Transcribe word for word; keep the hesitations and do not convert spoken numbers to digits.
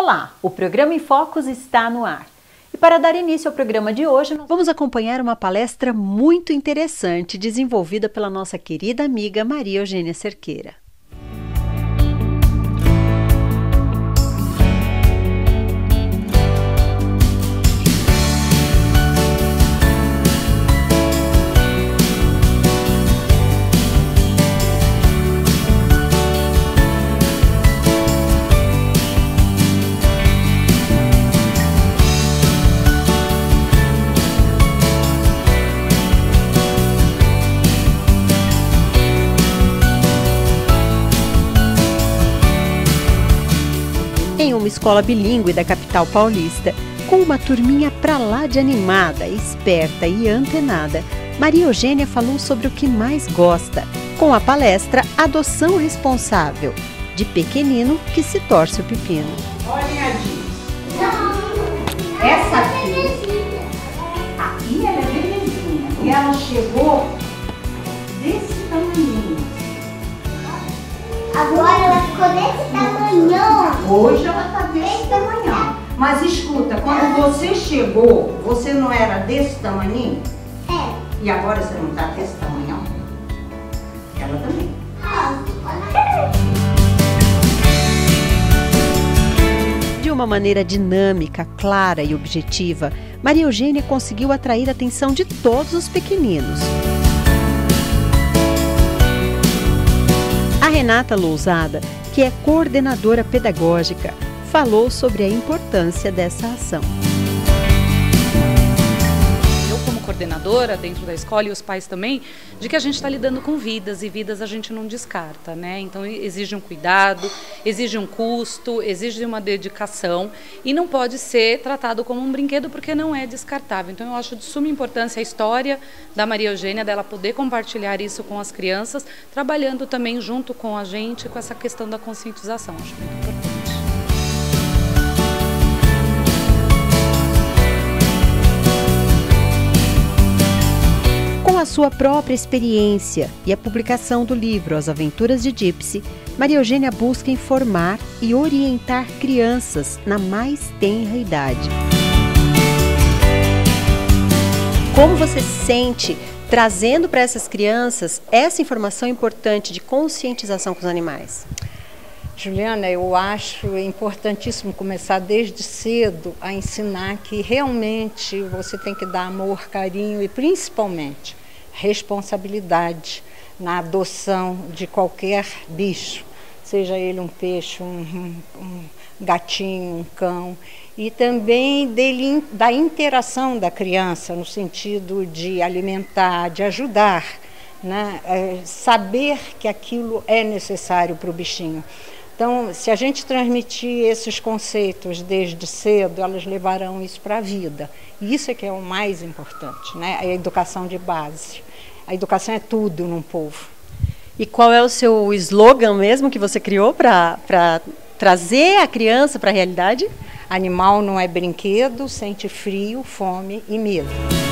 Olá, o programa Em Focos está no ar. E para dar início ao programa de hoje, nós vamos acompanhar uma palestra muito interessante desenvolvida pela nossa querida amiga Maria Eugênia Cerqueira. Em uma escola bilíngue da capital paulista, com uma turminha pra lá de animada, esperta e antenada, Maria Eugênia falou sobre o que mais gosta, com a palestra Adoção Responsável, de pequenino que se torce o pepino. Olhem a Diz. Essa aqui, aqui ela é belezinha, e ela chegou desse tamanho. Agora ela ficou desse tamanhão. Hoje ela está desse tamanhão. Mas escuta, quando você chegou, você não era desse tamanho? É. E agora você não está desse tamanhão? Ela também. De uma maneira dinâmica, clara e objetiva, Maria Eugênia conseguiu atrair a atenção de todos os pequeninos. A Renata Lousada, que é coordenadora pedagógica, falou sobre a importância dessa ação. Eu, como coordenadora dentro da escola e os pais também, de que a gente está lidando com vidas e vidas a gente não descarta, né? Então exige um cuidado, exige um custo, exige uma dedicação e não pode ser tratado como um brinquedo porque não é descartável. Então eu acho de suma importância a história da Maria Eugênia, dela poder compartilhar isso com as crianças, trabalhando também junto com a gente com essa questão da conscientização. Acho muito importante. Com a sua própria experiência e a publicação do livro As Aventuras de Gypsy, Maria Eugênia busca informar e orientar crianças na mais tenra idade. Como você se sente trazendo para essas crianças essa informação importante de conscientização com os animais? Juliana, eu acho importantíssimo começar desde cedo a ensinar que realmente você tem que dar amor, carinho e principalmente responsabilidade na adoção de qualquer bicho, seja ele um peixe, um, um, um gatinho, um cão, e também dele, da interação da criança no sentido de alimentar, de ajudar, né? É, saber que aquilo é necessário para o bichinho. Então, se a gente transmitir esses conceitos desde cedo, elas levarão isso para a vida. E isso é que é o mais importante, né? A educação de base. A educação é tudo num povo. E qual é o seu slogan mesmo que você criou para para trazer a criança para a realidade? Animal não é brinquedo, sente frio, fome e medo.